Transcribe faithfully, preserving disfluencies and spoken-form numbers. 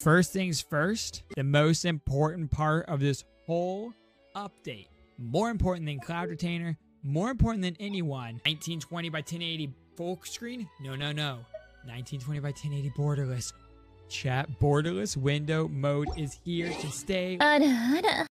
First things first, the most important part of this whole update. More important than Cloud Retainer, more important than anyone. nineteen twenty by ten eighty full screen? No, no, no. nineteen twenty by ten eighty borderless. Chat, borderless window mode is here to stay.